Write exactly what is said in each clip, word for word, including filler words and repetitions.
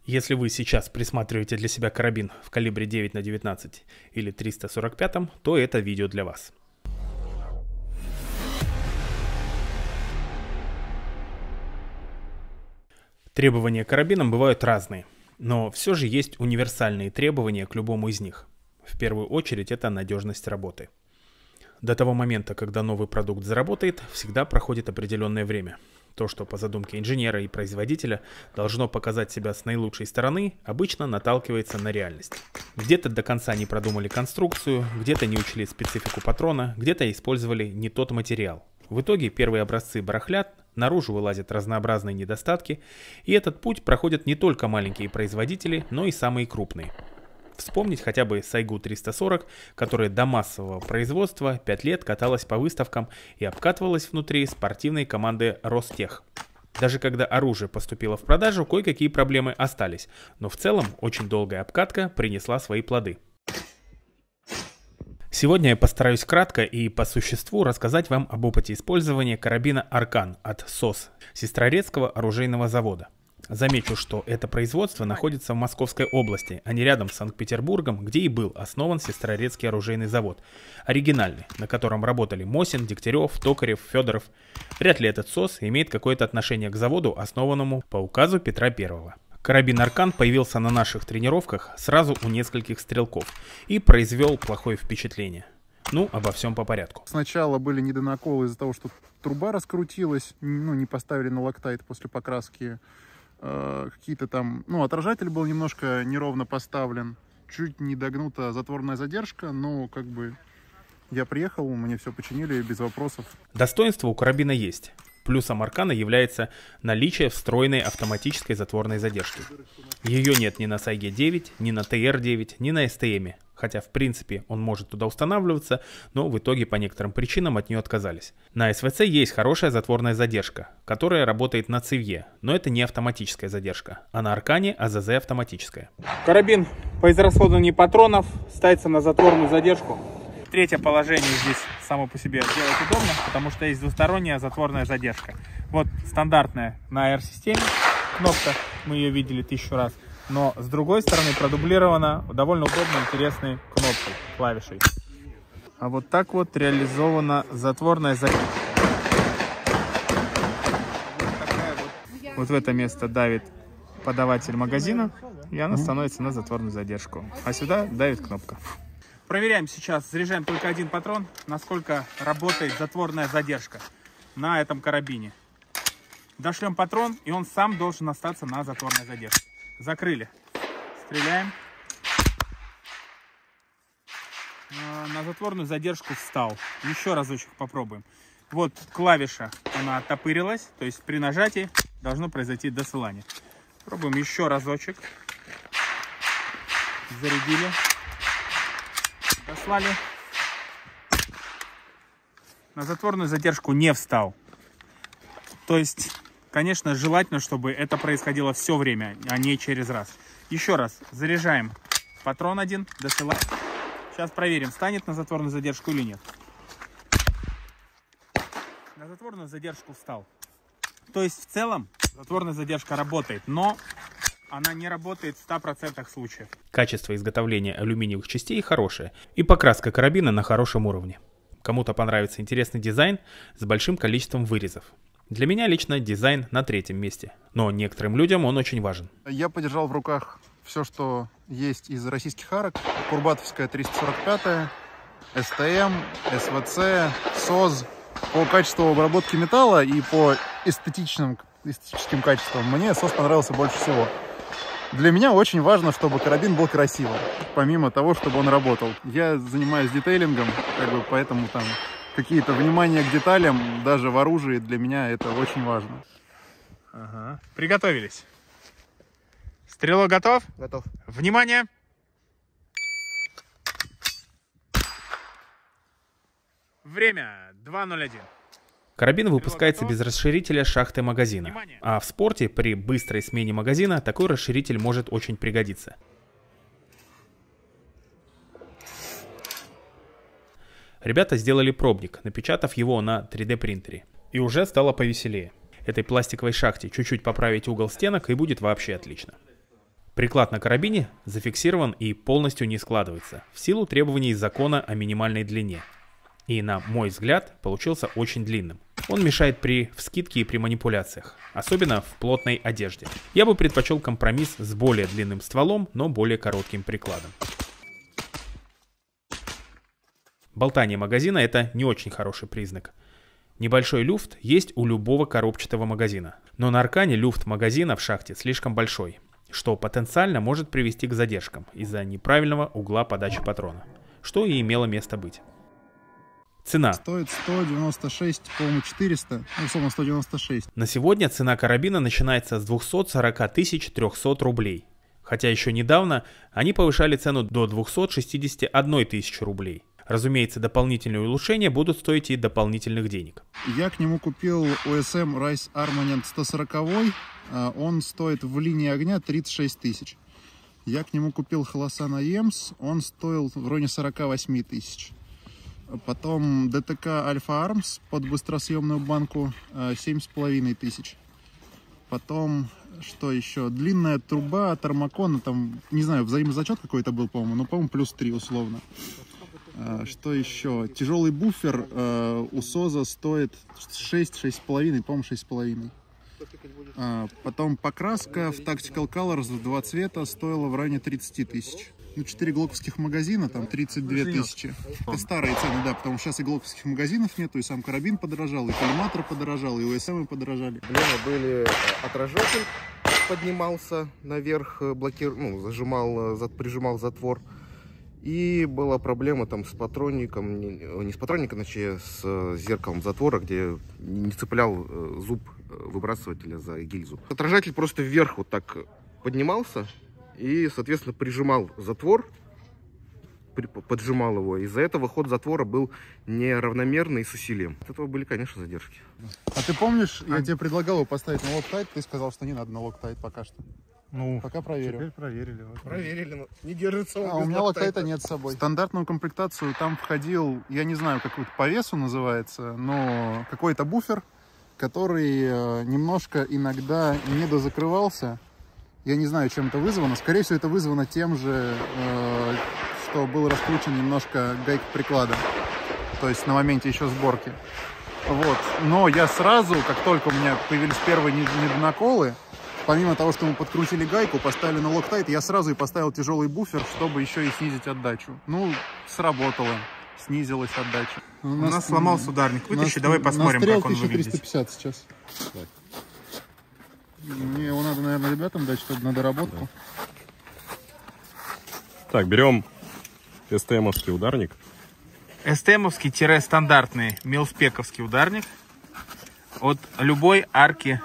Если вы сейчас присматриваете для себя карабин в калибре девять на девятнадцать или триста сорок пять, то это видео для вас. Требования к карабинам бывают разные, но все же есть универсальные требования к любому из них. В первую очередь это надежность работы. До того момента, когда новый продукт заработает, всегда проходит определенное время. То, что по задумке инженера и производителя должно показать себя с наилучшей стороны, обычно наталкивается на реальность. Где-то до конца не продумали конструкцию, где-то не учли специфику патрона, где-то использовали не тот материал. В итоге первые образцы барахлят, наружу вылазят разнообразные недостатки, и этот путь проходят не только маленькие производители, но и самые крупные. Вспомнить хотя бы Сайгу триста сорок, которая до массового производства пять лет каталась по выставкам и обкатывалась внутри спортивной команды Ростех. Даже когда оружие поступило в продажу, кое-какие проблемы остались, но в целом очень долгая обкатка принесла свои плоды. Сегодня я постараюсь кратко и по существу рассказать вам об опыте использования карабина Аркан от СОС, Сестрорецкого оружейного завода. Замечу, что это производство находится в Московской области, а не рядом с Санкт-Петербургом, где и был основан Сестрорецкий оружейный завод. Оригинальный, на котором работали Мосин, Дегтярев, Токарев, Федоров. Вряд ли этот СОС имеет какое-то отношение к заводу, основанному по указу Петра Первого. Карабин Аркан появился на наших тренировках сразу у нескольких стрелков и произвел плохое впечатление. Ну, обо всем по порядку. Сначала были недонаколы из-за того, что труба раскрутилась, ну, не поставили на локтайт после покраски. Э, какие-то там, ну, отражатель был немножко неровно поставлен, чуть не догнута затворная задержка, но как бы я приехал, мне все починили без вопросов. Достоинство у карабина есть. Плюсом Аркана является наличие встроенной автоматической затворной задержки. Ее нет ни на Сайге девять, ни на Тэ Эр девять, ни на Эс Тэ Эм. Хотя в принципе он может туда устанавливаться, но в итоге по некоторым причинам от нее отказались. На Эс Вэ Цэ есть хорошая затворная задержка, которая работает на цевье, но это не автоматическая задержка, а на Аркане А Зэ Зэ автоматическая. Карабин по израсходованию патронов ставится на затворную задержку. Третье положение здесь само по себе делать удобно, потому что есть двусторонняя затворная задержка. Вот стандартная на Эр системе кнопка, мы ее видели тысячу раз. Но с другой стороны продублирована довольно удобной, интересной кнопкой, клавишей. А вот так вот реализована затворная задержка. Вот, вот в это место давит подаватель магазина, и она становится на затворную задержку. А сюда давит кнопка. Проверяем сейчас, заряжаем только один патрон, насколько работает затворная задержка на этом карабине. Дошлем патрон, и он сам должен остаться на затворной задержке. Закрыли. Стреляем. На затворную задержку встал. Еще разочек попробуем. Вот клавиша, она оттопырилась, то есть при нажатии должно произойти досылание. Пробуем еще разочек. Зарядили. Дослали. На затворную задержку не встал. То есть, конечно, желательно, чтобы это происходило все время, а не через раз. Еще раз заряжаем патрон один, досылаем. Сейчас проверим, встанет на затворную задержку или нет. На затворную задержку встал. То есть, в целом, затворная задержка работает, но она не работает в ста процентах случаев. Качество изготовления алюминиевых частей хорошее, и покраска карабина на хорошем уровне. Кому-то понравится интересный дизайн с большим количеством вырезов. Для меня лично дизайн на третьем месте, но некоторым людям он очень важен. Я подержал в руках все, что есть из российских арок. Курбатовская триста сорок пять, Эс Тэ Эм, Эс Вэ Цэ, СОЗ. По качеству обработки металла и по эстетичным, эстетическим качествам мне СОЗ понравился больше всего. Для меня очень важно, чтобы карабин был красивым, помимо того, чтобы он работал. Я занимаюсь детейлингом, как бы, поэтому там какие-то внимание к деталям, даже в оружии, для меня это очень важно. Ага. Приготовились. Стрелок готов? Готов. Внимание! Время два ноль один. Карабин выпускается без расширителя шахты магазина, а в спорте при быстрой смене магазина такой расширитель может очень пригодиться. Ребята сделали пробник, напечатав его на три дэ принтере. И уже стало повеселее. Этой пластиковой шахте чуть-чуть поправить угол стенок, и будет вообще отлично. Приклад на карабине зафиксирован и полностью не складывается, в силу требований закона о минимальной длине. И, на мой взгляд, получился очень длинным. Он мешает при вскидке и при манипуляциях, особенно в плотной одежде. Я бы предпочел компромисс с более длинным стволом, но более коротким прикладом. Болтание магазина — это не очень хороший признак. Небольшой люфт есть у любого коробчатого магазина, но на Аркане люфт магазина в шахте слишком большой, что потенциально может привести к задержкам из-за неправильного угла подачи патрона, что и имело место быть. Цена. Стоит сто девяносто шесть, по-моему, четыреста, ну, условно сто девяносто шесть. На сегодня цена карабина начинается с двухсот сорока тысяч трёхсот рублей, хотя еще недавно они повышали цену до двухсот шестидесяти одной тысячи рублей. Разумеется, дополнительные улучшения будут стоить и дополнительных денег. Я к нему купил о эс эм Rise Armament сто сорок, он стоит в линии огня тридцать шесть тысяч. Я к нему купил Холосан эй эм эс, он стоил в районе сорока восьми тысяч. Потом дэ тэ ка Alpha Arms под быстросъемную банку семь с половиной тысяч. Потом, что еще? Длинная труба от Армакона, там, не знаю, взаимозачет какой-то был, по-моему, но, по-моему, плюс три условно. Что еще? Тяжелый буфер э, у Соза стоит шесть, шесть с половиной, по-моему, шесть с половиной. А, потом покраска в Tactical Colors в два цвета стоила в районе тридцати тысяч. Ну, четыре глоковских магазина, там тридцать две тысячи. Это старые цены, да, потому что сейчас и глоковских магазинов нету, и сам карабин подорожал, и коллиматор подорожал, и о эс эм подорожали. Проблемы были, отражатель поднимался наверх, блокир... ну, зажимал, прижимал затвор. И была проблема там с патронником, не, не с патронником, значит, с зеркалом затвора, где не цеплял зуб выбрасывателя за гильзу. Отражатель просто вверх вот так поднимался и, соответственно, прижимал затвор, поджимал его. Из-за этого ход затвора был неравномерный и с усилием. От этого были, конечно, задержки. А ты помнишь, я тебе предлагал его поставить на Loctite, ты сказал, что не надо на Loctite пока что. Ну, пока проверю. Теперь проверили. Вот. Проверили, но не держится он. А у меня Loctite нет с собой. В стандартную комплектацию там входил, я не знаю, какой-то по весу называется, но какой-то буфер, который немножко иногда не дозакрывался. Я не знаю, чем это вызвано. Скорее всего, это вызвано тем же, что был раскручен немножко гайка приклада. То есть на моменте еще сборки. Вот. Но я сразу, как только у меня появились первые недонаколы, помимо того, что мы подкрутили гайку, поставили на Loctite, я сразу и поставил тяжелый буфер, чтобы еще и снизить отдачу. Ну, сработало. Снизилась отдача. У нас, у нас сломался ударник. Вытащи, давай посмотрим, как он выглядит. тысяча триста пятьдесят сейчас. Так. Мне его надо, наверное, ребятам дать, чтобы на доработку. Так, берем эс тэ эм-овский ударник. эс тэ эм-овский-стандартный милспековский ударник от любой арки.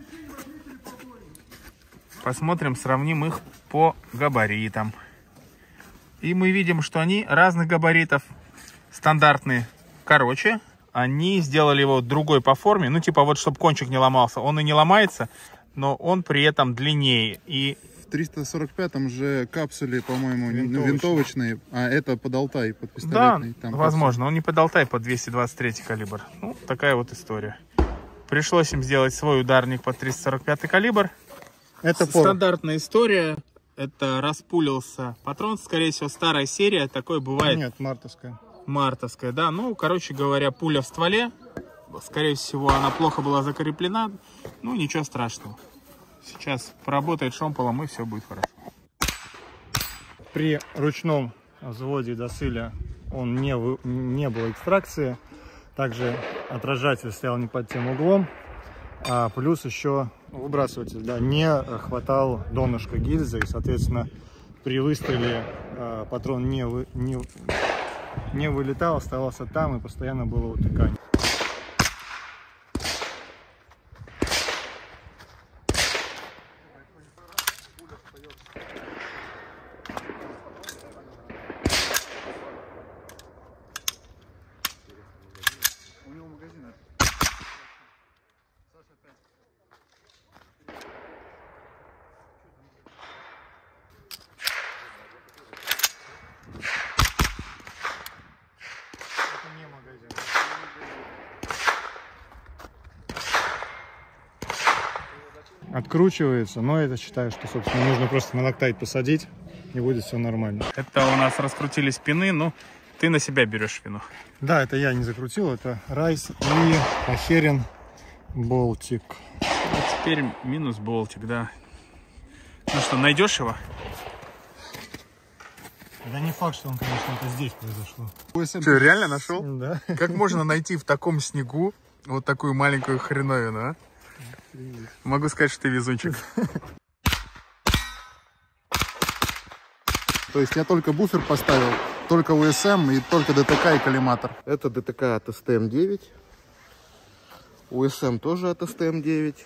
Посмотрим, сравним их по габаритам. И мы видим, что они разных габаритов. Стандартные короче. Они сделали его другой по форме. Ну, типа вот, чтобы кончик не ломался. Он и не ломается, но он при этом длиннее. И в триста сорок пятом же капсуле, по-моему, винтовочные. винтовочные, а это под Алтай, под пистолетный. Да, там возможно. Он не под Алтай, под двести двадцать третий калибр. Ну, такая вот история. Пришлось им сделать свой ударник под триста сорок пятый калибр. Это стандартная история. Это распулился патрон, скорее всего, старая серия. Такое бывает. Нет, мартовская. Мартовская, да. Ну, короче говоря, пуля в стволе. Скорее всего, она плохо была закреплена. Ну, ничего страшного. Сейчас поработает шомполом, и все будет хорошо. При ручном взводе досыля он не, вы, не было экстракции. Также отражатель стоял не под тем углом. А плюс еще выбрасыватель, да, не хватал донышка гильзы, и, соответственно, при выстреле э, патрон не, вы, не, не вылетал, оставался там, и постоянно было утыкание. откручивается, но это считаю, что, собственно, нужно просто на локтайт посадить, и будет все нормально. Это у нас раскрутились пины, ну, ты на себя берешь вину. Да, это я не закрутил, это Райс и Похерин болтик. Вот теперь минус болтик, да. Ну что, найдешь его? Да не факт, что он, конечно, это здесь произошло. Что, реально нашел? Да. Как можно найти в таком снегу вот такую маленькую хреновину, а? Могу сказать, что ты везунчик. То есть я только буфер поставил, только ю эс эм и только дэ тэ ка и коллиматор. Это дэ тэ ка от эс тэ эм девять. ю эс эм тоже от эс тэ эм девять.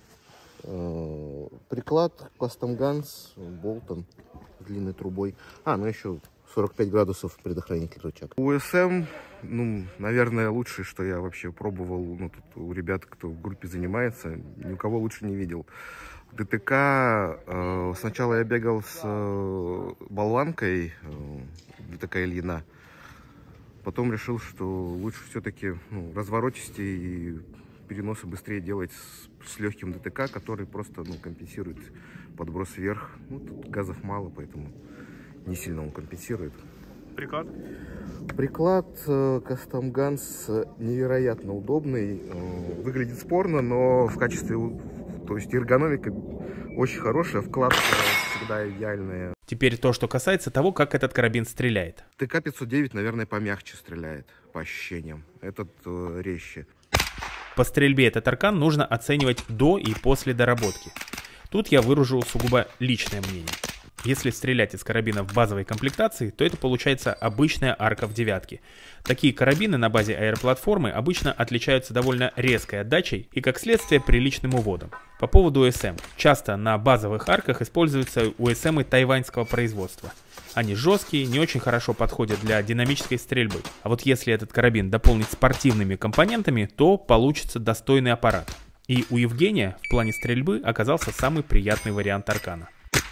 Приклад Custom Guns Bolton с длинной трубой. А, ну еще сорок пять градусов предохранитель рычаг. ю эс эм, ну, наверное, лучшее, что я вообще пробовал. Ну, тут у ребят, кто в группе занимается, ни у кого лучше не видел. дэ тэ ка, э, сначала я бегал с э, болванкой э, дэ тэ ка Ильина. Потом решил, что лучше все-таки ну, разворотистее и переносы быстрее делать с, с легким дэ тэ ка, который просто ну, компенсирует подброс вверх. Ну, тут газов мало, поэтому не сильно он компенсирует. Приклад? Приклад э, Custom Guns невероятно удобный. Э, выглядит спорно, но в качестве, то есть эргономика очень хорошая, вклад э, всегда идеальная. Теперь то, что касается того, как этот карабин стреляет. тэ ка пятьсот девять, наверное, помягче стреляет, по ощущениям. Этот э, резче. По стрельбе этот аркан нужно оценивать до и после доработки. Тут я выражу сугубо личное мнение. Если стрелять из карабина в базовой комплектации, то это получается обычная арка в девятке. Такие карабины на базе аэроплатформы обычно отличаются довольно резкой отдачей и, как следствие, приличным уводом. По поводу ю эс эм. Часто на базовых арках используются ю эс эм тайваньского производства. Они жесткие, не очень хорошо подходят для динамической стрельбы. А вот если этот карабин дополнить спортивными компонентами, то получится достойный аппарат. И у Евгения в плане стрельбы оказался самый приятный вариант аркана.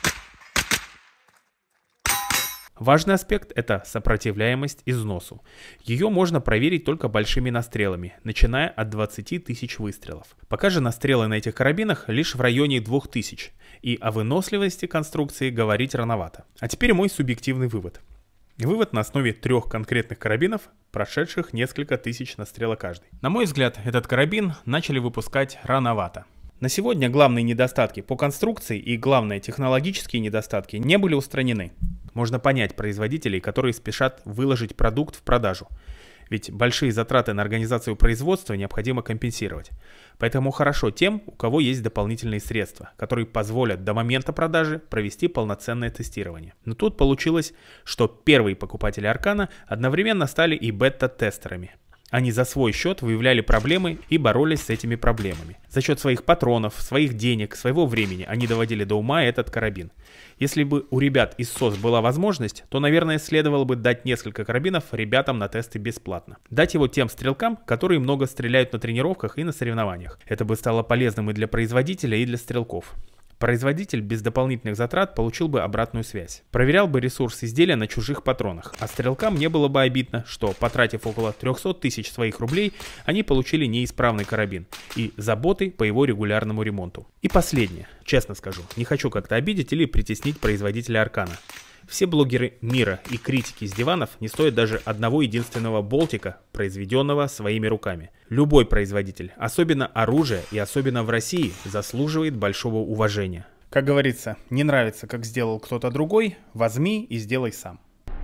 Важный аспект – это сопротивляемость износу. Ее можно проверить только большими настрелами, начиная от двадцати тысяч выстрелов. Пока же настрелы на этих карабинах лишь в районе двух тысяч, и о выносливости конструкции говорить рановато. А теперь мой субъективный вывод. Вывод на основе трех конкретных карабинов, прошедших несколько тысяч настрела каждый. На мой взгляд, этот карабин начали выпускать рановато. На сегодня главные недостатки по конструкции и главные технологические недостатки не были устранены. Можно понять производителей, которые спешат выложить продукт в продажу. Ведь большие затраты на организацию производства необходимо компенсировать. Поэтому хорошо тем, у кого есть дополнительные средства, которые позволят до момента продажи провести полноценное тестирование. Но тут получилось, что первые покупатели Аркана одновременно стали и бета-тестерами. Они за свой счет выявляли проблемы и боролись с этими проблемами. За счет своих патронов, своих денег, своего времени они доводили до ума этот карабин. Если бы у ребят из СОС была возможность, то, наверное, следовало бы дать несколько карабинов ребятам на тесты бесплатно. Дать его тем стрелкам, которые много стреляют на тренировках и на соревнованиях. Это бы стало полезным и для производителя, и для стрелков. Производитель без дополнительных затрат получил бы обратную связь. Проверял бы ресурс изделия на чужих патронах, а стрелкам не было бы обидно, что, потратив около трёхсот тысяч своих рублей, они получили неисправный карабин и заботы по его регулярному ремонту. И последнее, честно скажу, не хочу как-то обидеть или притеснить производителя Аркана. Все блогеры мира и критики с диванов не стоят даже одного единственного болтика, произведенного своими руками. Любой производитель, особенно оружие и особенно в России, заслуживает большого уважения. Как говорится, не нравится, как сделал кто-то другой, возьми и сделай сам.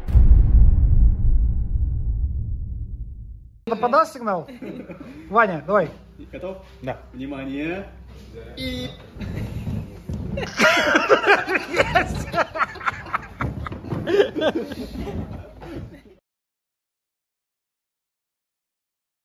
Подал сигнал? Ваня, давай. Готов? Да. Внимание. И...